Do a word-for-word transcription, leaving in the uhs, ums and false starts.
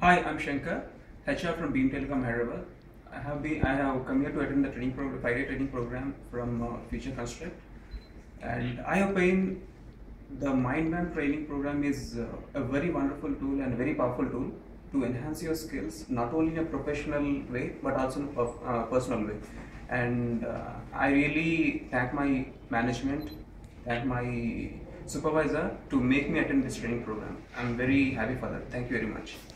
Hi, I'm Shankar, H R from Telecom Hyderabad. I have been I have come here to attend the training program, five-day training program from uh, Future Construct, and I have been the mind map training program is uh, a very wonderful tool and a very powerful tool to enhance your skills, not only in a professional way but also in a uh, personal way. And uh, I really thank my management, thank my supervisor to make me attend this training program. I'm very happy for that. Thank you very much.